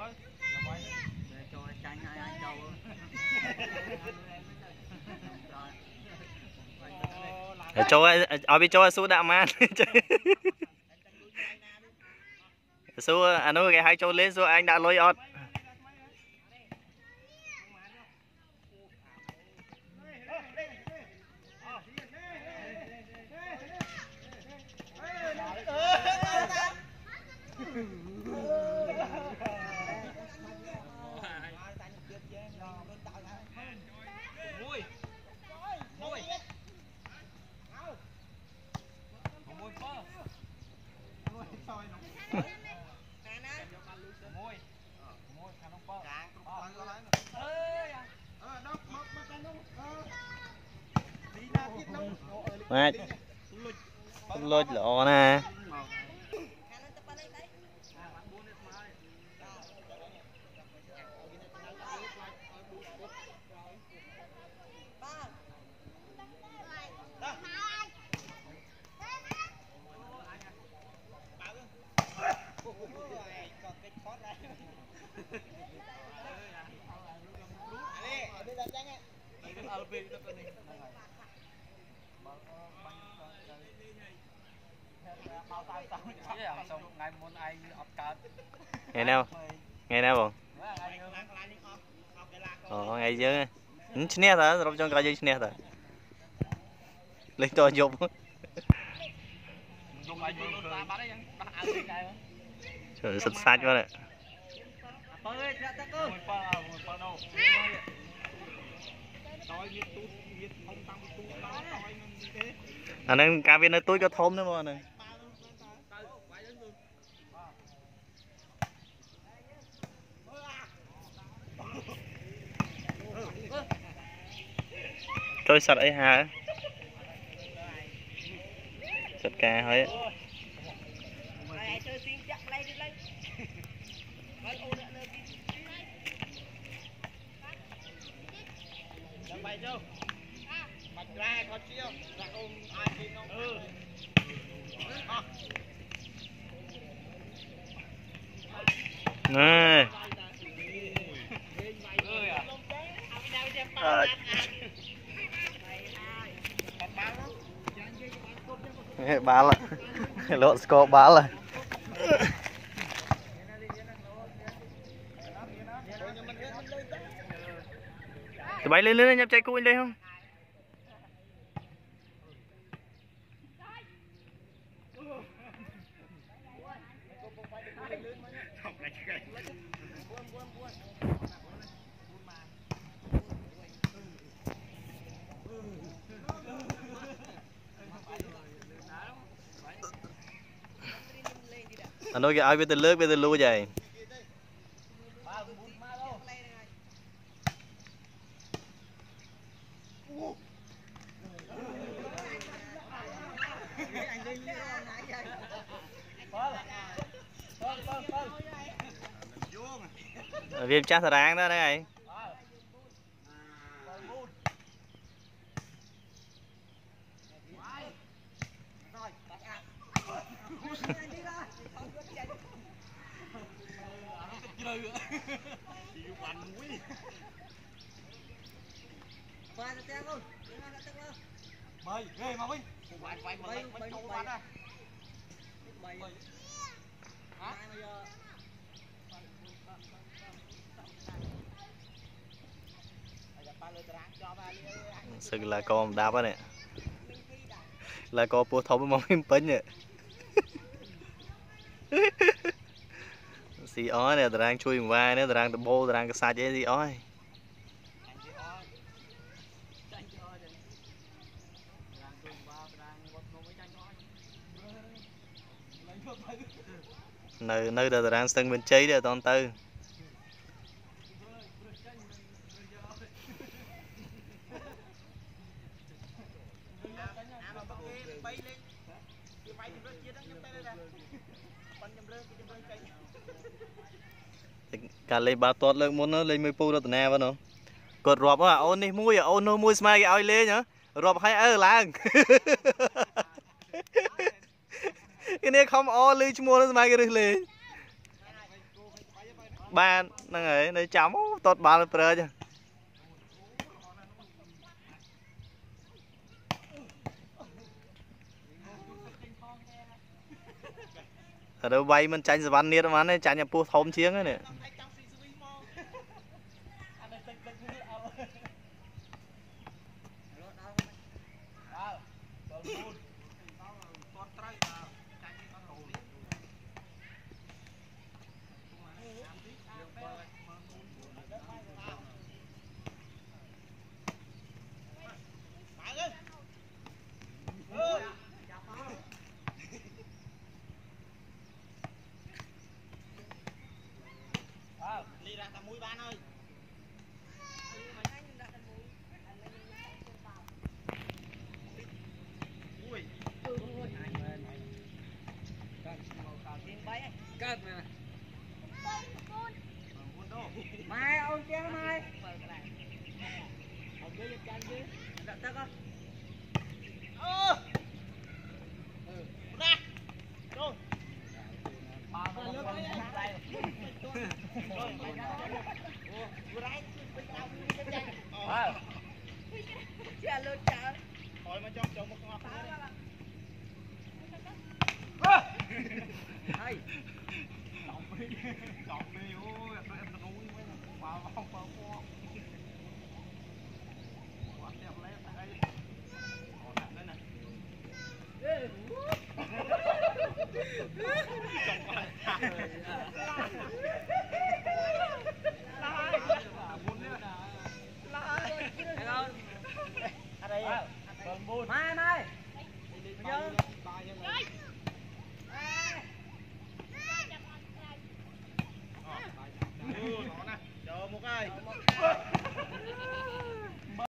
Cho ở bên cho số đạm man số anh nói cái hai cho lên số anh đã lôi ọt mát lôi lọ nè ngày nào bọn ngày chứ nè ta rồi trong cái gì nè ta lấy to dụng trời sạch sạch quá đấy anh em cá viên nó túi cho thơm nữa mà này tôi sạch ấy hả sạch cá thôi nè ba là lộn score ba là tụi bay lên lên nhập chạy cô anh đây không anh nói cái ai biết từ lớn biết từ lâu vậy viêm chắc thật đáng đó đấy sự là con đáp á nè là con bố thông mong em pin nè xì ó nè đang chui vai nè đang bô đang cái sa chế gì ó nơi nơi đang sân bên cháy để toàn tư cả lấy ba tuột lên muốn nó lên mới pu được nè vâng không cột rọp á ôn đi mũi ôn nó mũi smile cái oi lên nhá rọp hay làng cái này không o lên mua nó smile cái lên ba năng ấy nơi chấm tốt ba lần prơ chứ ở đâu bay mình tranh văn niết mà này tranh nhà pu thom chiếng ấy nè mai ông kia mai ông kia chân chứ đặt tao con ra rồi bà con nước đây chưa luôn chợ thôi mà cho một ngọt hay chọn đi ôi em nuôi mấy vào không vào qua quạt đẹp lấy tay còn đặt đây này chọn